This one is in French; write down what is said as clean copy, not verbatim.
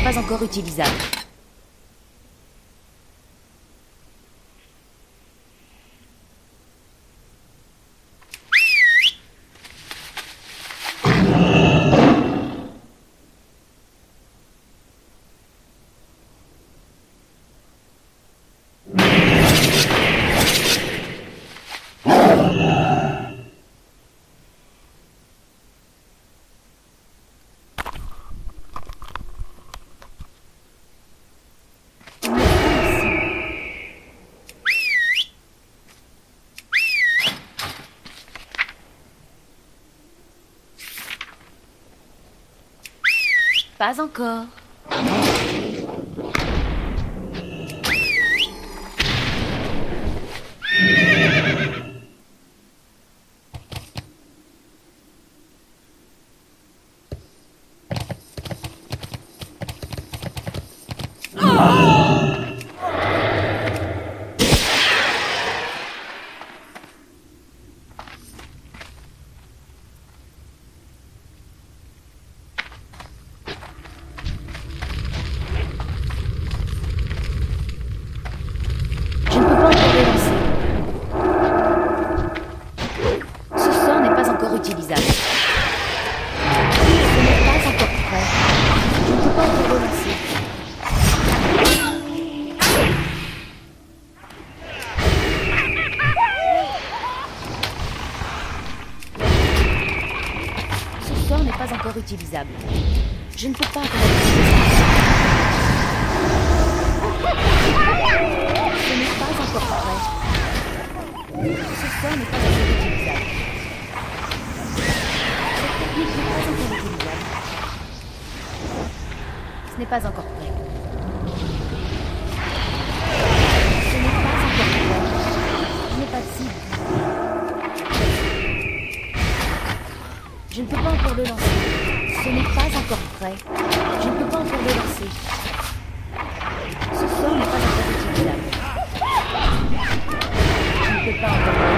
pas encore utilisable. Pas encore. Utilisable. Ce n'est pas encore prêt. Je ne peux pas le relancer. Ce sort n'est pas encore utilisable. Je ne peux pas relancer. Ce n'est pas encore prêt. Ce sort n'est pas encore utilisable. Ce n'est pas encore prêt. Ce n'est pas encore prêt. Ce n'est pas cible. Je ne peux pas encore le lancer. Ce n'est pas encore prêt. Je ne peux pas encore le lancer. Ce sort n'est pas encore utilisable. Je ne peux pas encore le lancer.